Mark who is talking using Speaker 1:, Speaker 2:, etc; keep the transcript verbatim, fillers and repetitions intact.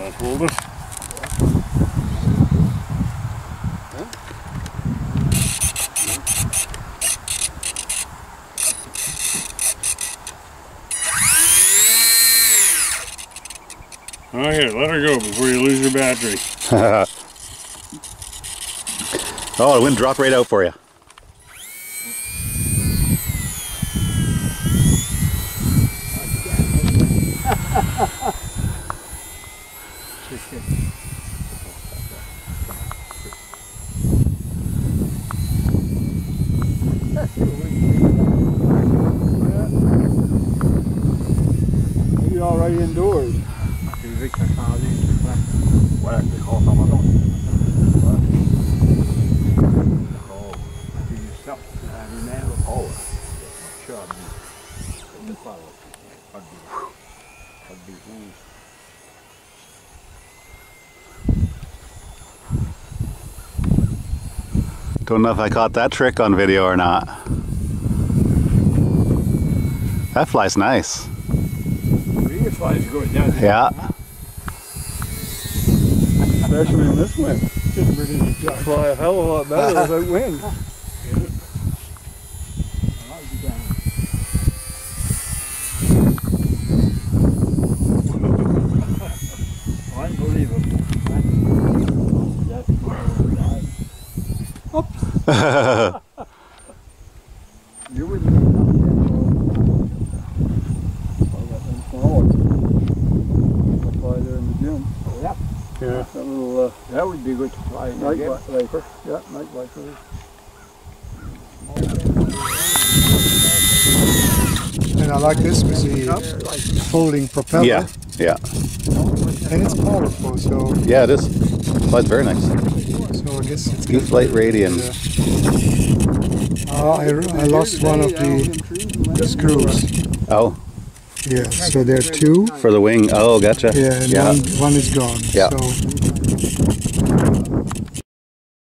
Speaker 1: I'll hold it. Oh, here, let her go before you lose your battery.
Speaker 2: Oh, the wind dropped right out for you.
Speaker 3: You're already indoors.
Speaker 2: Don't know if I caught that trick on video or not. That flies nice.
Speaker 3: The E-flite's good, doesn't it?
Speaker 2: Yeah.
Speaker 3: Especially in this wind. Just fly a hell of a lot better without wind. Unbelievable. You wouldn't have done that. Smaller. I'll fly there in the gym.
Speaker 1: Yeah.
Speaker 3: Yeah. That little, uh,
Speaker 1: That would be good to fly in
Speaker 3: night
Speaker 1: again.
Speaker 3: viper. Yeah, night viper.
Speaker 4: And I like this with the folding propeller.
Speaker 2: Yeah, yeah.
Speaker 4: And it's powerful, so
Speaker 2: Yeah, it is. Flies very nice.
Speaker 4: so I guess it's good.
Speaker 2: E-flite Radian.
Speaker 4: Uh, I, I lost one of the, the screws.
Speaker 2: Oh,
Speaker 4: Yeah, so there are two.
Speaker 2: for the wing. Oh, gotcha.
Speaker 4: Yeah, and
Speaker 2: Yeah.
Speaker 4: One, one is gone.
Speaker 2: Yeah.
Speaker 4: So